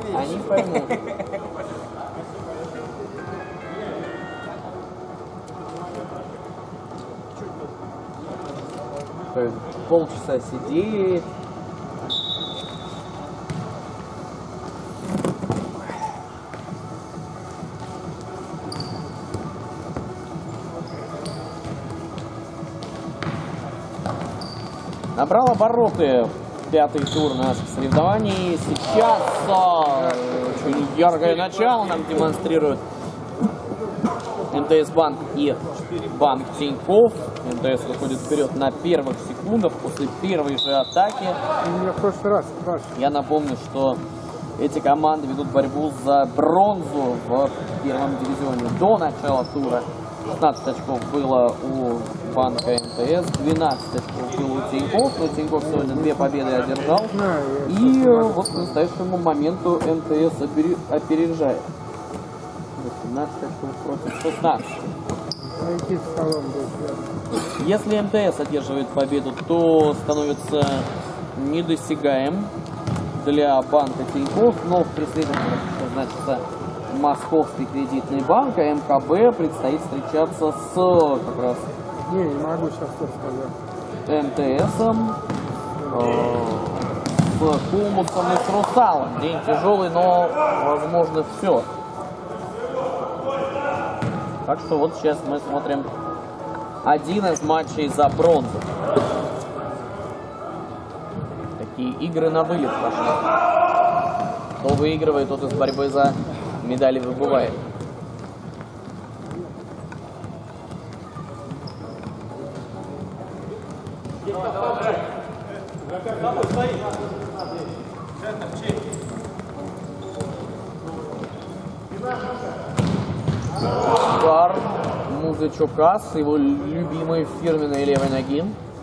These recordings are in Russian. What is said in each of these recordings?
Они поймут. То есть полчаса сидеть. Набрал обороты пятый тур наших соревнований. Сейчас очень яркое начало нам демонстрирует МТС Банк и Банк Тинькофф. МТС выходит вперед на первых секундах после первой же атаки. Я напомню, что эти команды ведут борьбу за бронзу в первом дивизионе. До начала тура 16 очков было у Банка МТС, 12 очков было у Тинькофф, но Тинькофф сегодня 2 победы одержал. И вот к настоящему моменту МТС опережает. 18 очков против 16. Если МТС одерживает победу, то становится недосягаем для Банка Тинькофф, но в преследовании, что значится, Московский кредитный банк, а МКБ предстоит встречаться с как раз не могу сейчас что сказать. МТСом, с Кулмусом и с Русалом. День тяжелый, но возможно все. Так что вот сейчас мы смотрим один из матчей за бронзу. Такие игры на вылет пошли. Кто выигрывает, тот из борьбы за медали выбывает. Удар Музычука с его любимой фирменной левой ноги.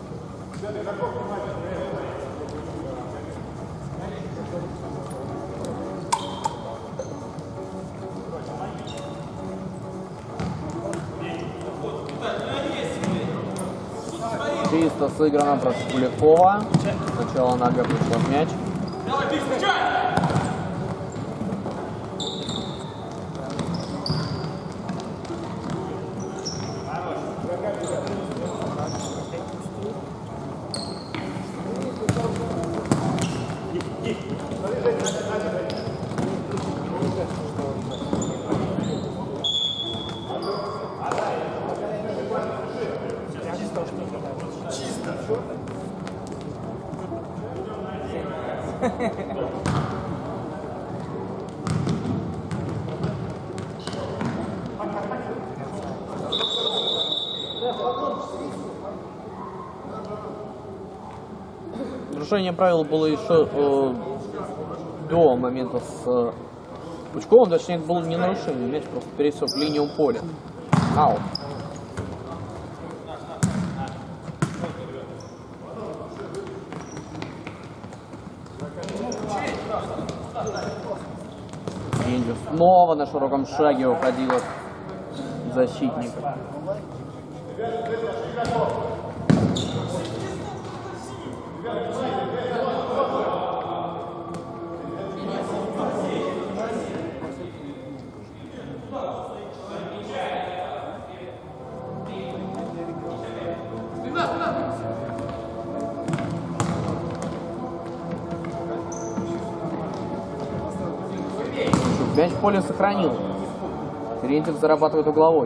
Чисто сыграно против Куликова. Сначала нога пришла в мяч. Нарушение правил было еще до момента с Пучковым, точнее это было не нарушение, мяч просто пересек линию поля. Аут. Индию снова на широком шаге уходил от защитника. Мяч в поле сохранил. Терентьев зарабатывает угловой.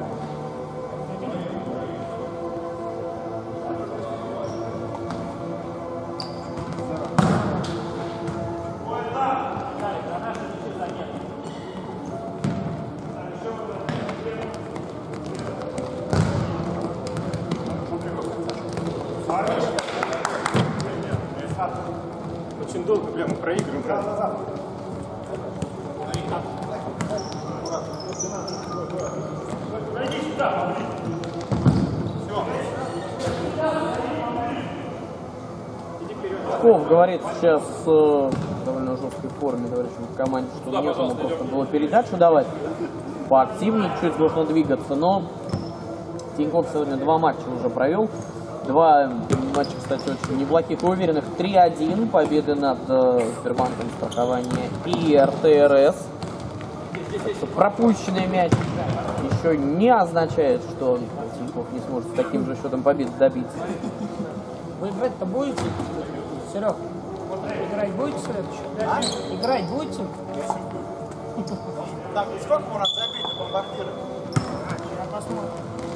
Очень долго прямо проигрываем. Пучков говорит сейчас в довольно жесткой форме, товарищам в команде, что некому просто было передачу давать. Поактивнее чуть можно двигаться, но Тинькофф сегодня 2 матча уже провел. 2 матча, кстати, очень неплохих и уверенных. 3-1 победы над Сбербанком страхования и РТРС. Так что пропущенный мяч еще не означает, что Тинькофф не сможет с таким же счетом победы добиться. Вы играть-то будете? Серег, играть будете следующий? Играть будете? Так, сколько у нас забить на бомбардиры? Я посмотрим.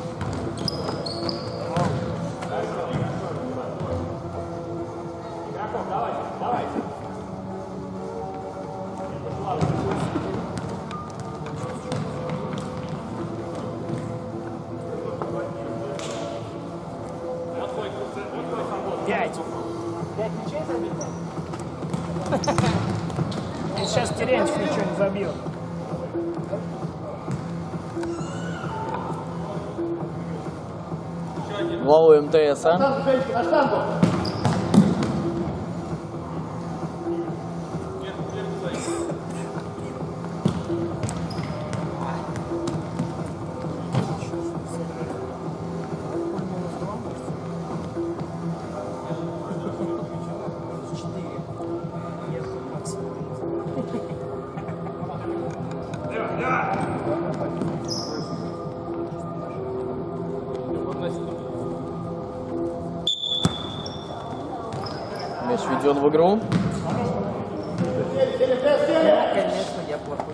Пять мячей забил? Сейчас Терентьев ничего не забил. Главу МТС, а? Мяч введен в игру. Конечно, я плохой.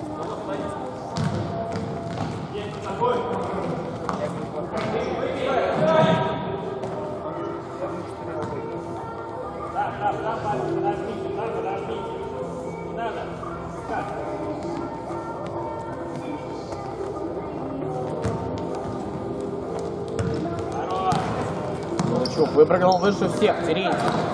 Лучук выпрыгнул выше всех. Терентьев.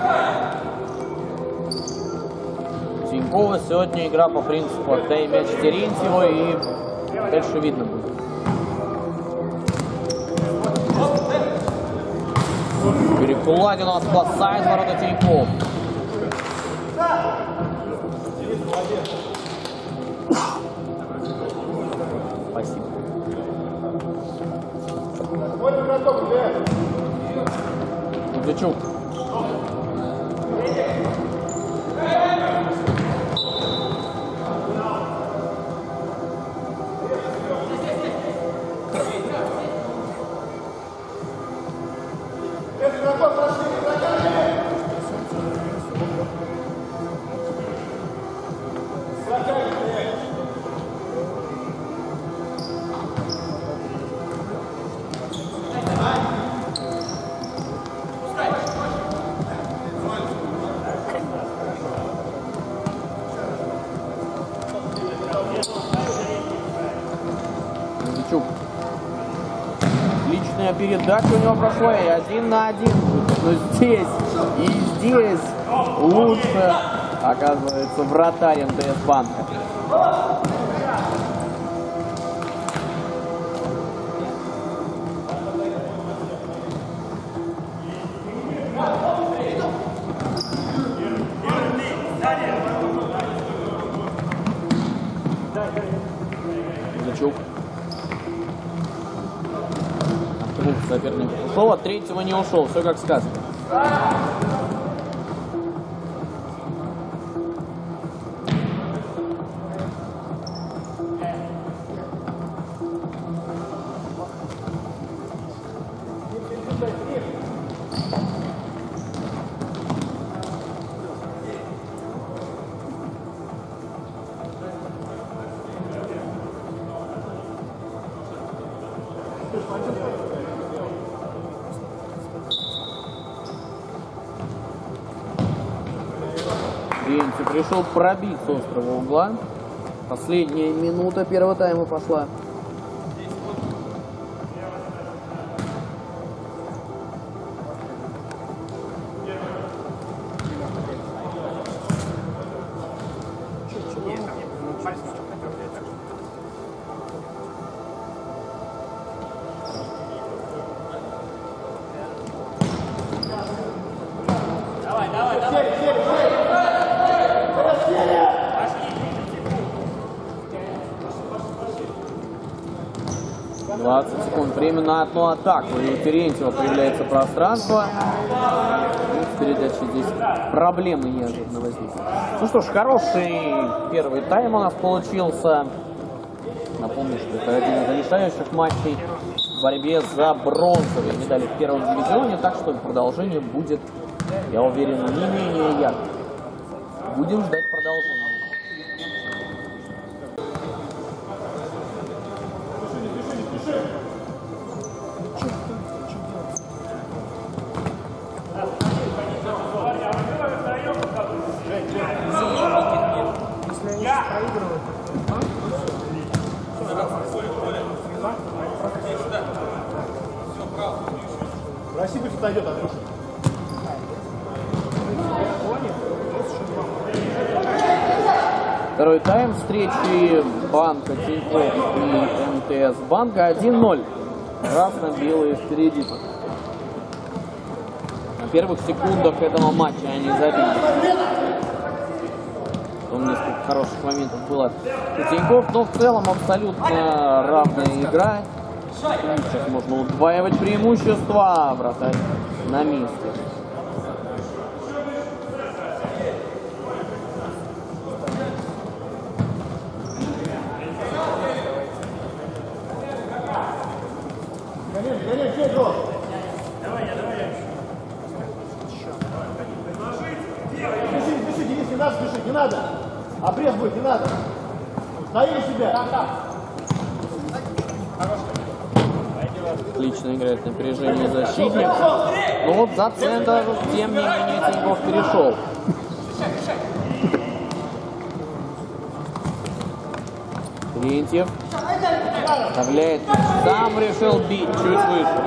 Тинькова сегодня игра по принципу отдай мяч Терентьеву, и дальше видно будет. Перекладина спасает ворота Тиньков. Спасибо. Кузнецов. Личная передача у него прошла, и 1 на 1. Но здесь и здесь лучше оказывается вратарь МТС Банка. Кузнецов. Соперник ушел, от третьего не ушел. Все как сказано. Терентьев пришел пробить с острого угла. Последняя минута первого тайма пошла. 20 секунд. Время на одну атаку. И у Терентьева появляется пространство. И в передаче здесь проблемы неожиданно возникли. Ну что ж, хороший первый тайм у нас получился. Напомню, что это один из решающих матчей в борьбе за бронзовые медали в первом дивизионе. Так что продолжение будет, я уверен, не менее ярким. Будем ждать продолжения. Россия пусть отойдет, Андрюша. Второй тайм встречи Банка Тинькофф и МТС Банка 1-0. Красно-белые впереди. На первых секундах этого матча они забили. Там несколько хороших моментов было у Тинькофф, но в целом абсолютно равная игра. Сейчас можно удваивать преимущества, вратарь на месте. Спеши, Денис, не надо спешить, не надо. Обрез будет, не надо. Стои себя. Отлично играет напряжение защитник. Но вот за центр, тем не менее, Тинькофф перешел. Терентьев вставляет, сам решил бить чуть выше.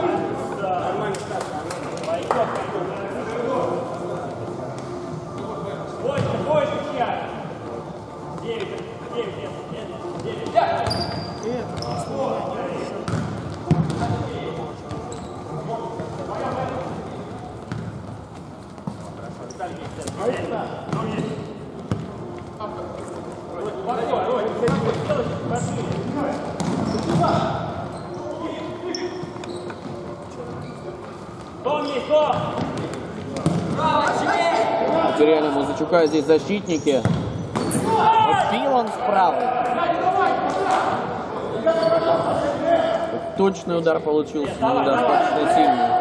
Потеряли Музычука здесь защитники. Вот Пилон справа. Точный удар получился, но достаточно сильный.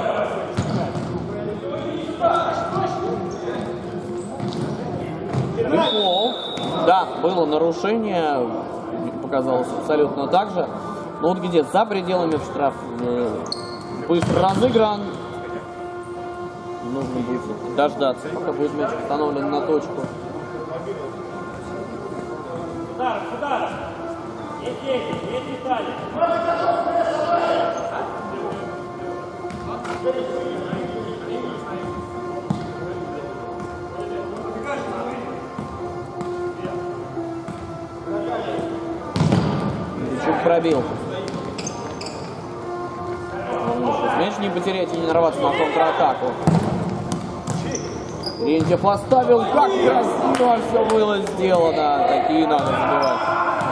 Липов. Да, было нарушение. Показалось абсолютно так же. Но вот где за пределами в штраф быстро разыгран. Нужно будет дождаться, пока будет мяч установлен на точку. Чуть пробил. Мяч не потерять и не нарваться на контратаку. Терентьев оставил, как красиво все было сделано. Такие надо забивать.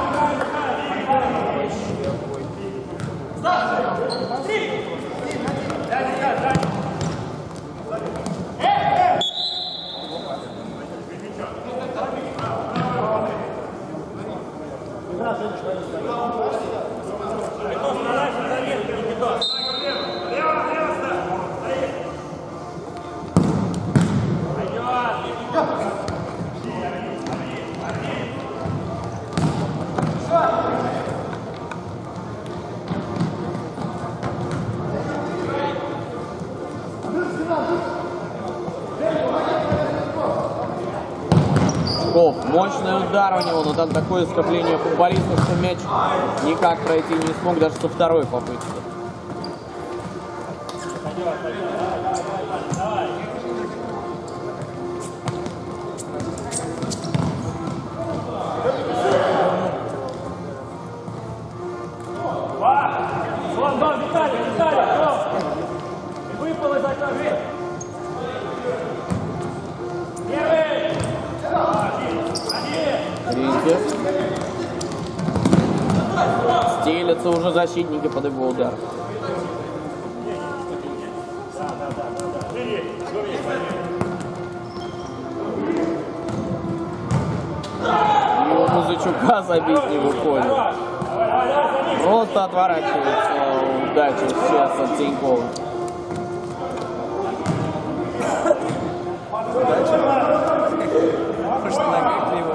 Мощный удар у него, но там такое скопление футболистов, что мяч никак пройти не смог даже со второй попытки. Выпал из окна. Стелятся уже защитники под его удар. И у Музычука забить не выходит. Просто отворачивается удача сейчас от Тинькова. Просто нога криво.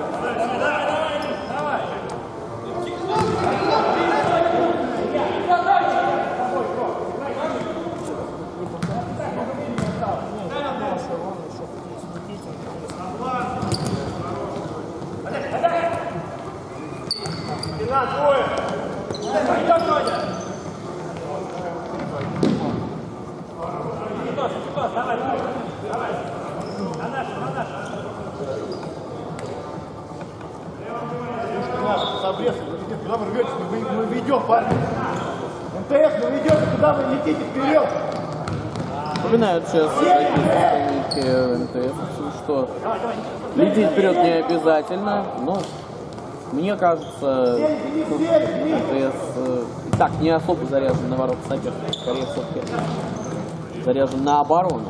Куда вы рветесь? Мы ведем, парни. МТС, мы ведем, куда вы летите вперед? Вспоминают сейчас такие МТС, что лететь вперед не обязательно, но мне кажется, МТС и так не особо заряжен на ворота соперника, скорее все-таки заряжен на оборону.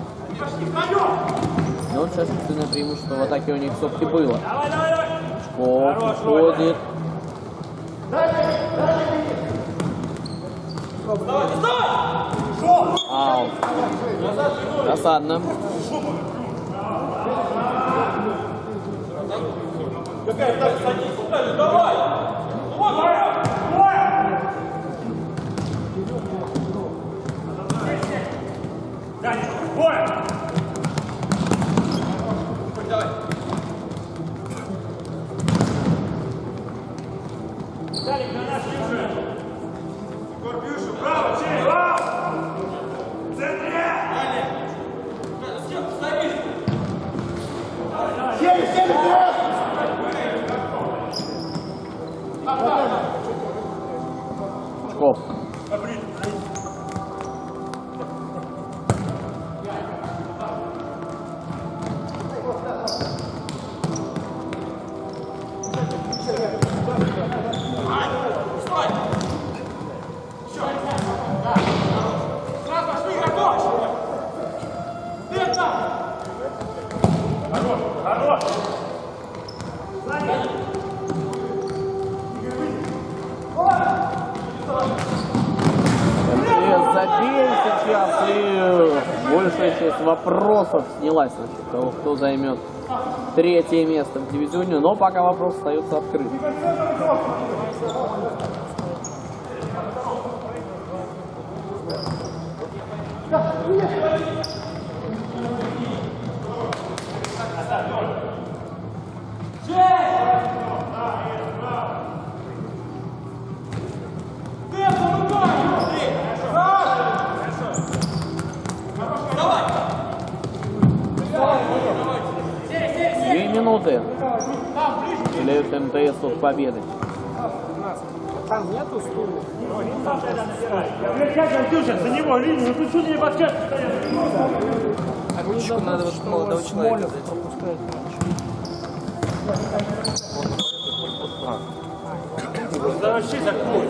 Но вот сейчас сильное преимущество в атаке у них все-таки было. Чков уходит. Аут. Досадно. Чков. Забей сейчас, и большая часть вопросов снялась насчет того, кто займет третье место в дивизионе, но пока вопрос остается открытым. Минуты уделяют МТС от победы. Там нету стула. За него линию, ну ты что не подкатишь? А ручку надо вот молодого человека дать. Да вообще закрой.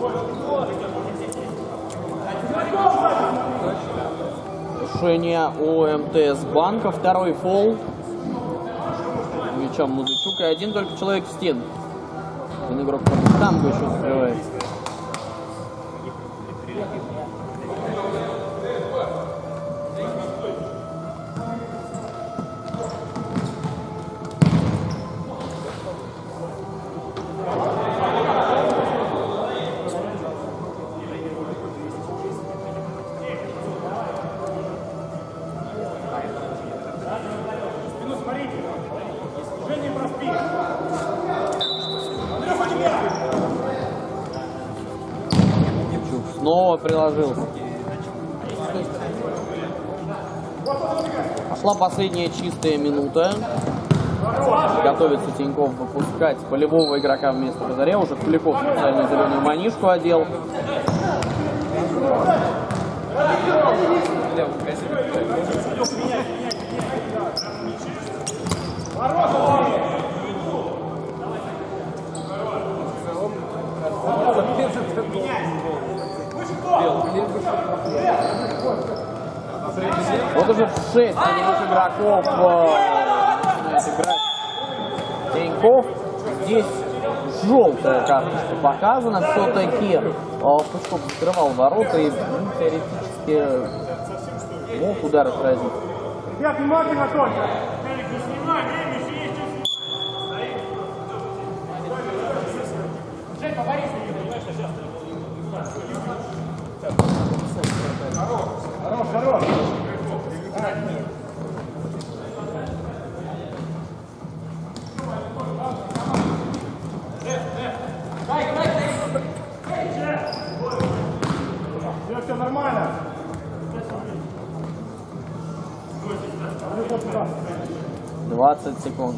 Решение у МТС Банка. Второй фол. Мячом Музычук. И один только человек в стену. Один игрок под штангу еще закрывается. Снова приложился. Пошла последняя чистая минута. Готовится Тиньков выпускать полевого игрока вместо Казаря. Уже Куликов специальную зеленую манишку одел. Вот уже 6 игроков начинает играть Теньков. Здесь желтая карточка показана. Все-таки Пучков закрывал ворота и теоретически мог удар отразить. Ребят, внимательно только. 20 секунд.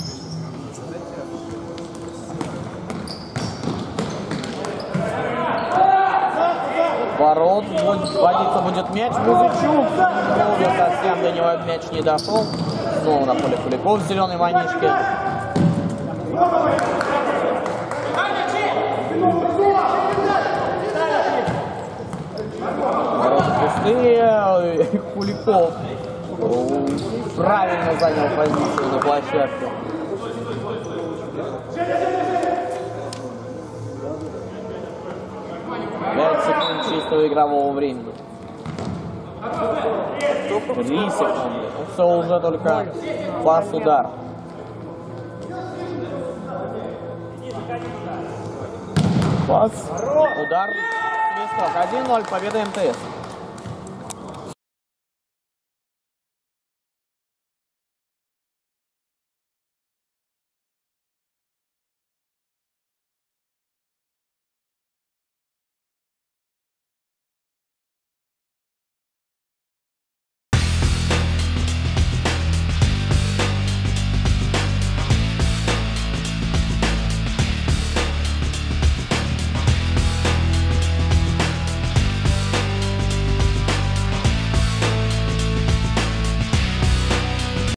Ворот, вводиться будет мяч. Музычук совсем до него мяч не дошел. Снова на поле Куликов в зеленой манишке. Ворота пустые. Куликов правильно занял позицию на площадке. Пять секунд чистого игрового времени. 3 секунды. Все уже только пас-удар. Пас, удар, свисток. 1-0, победа МТС.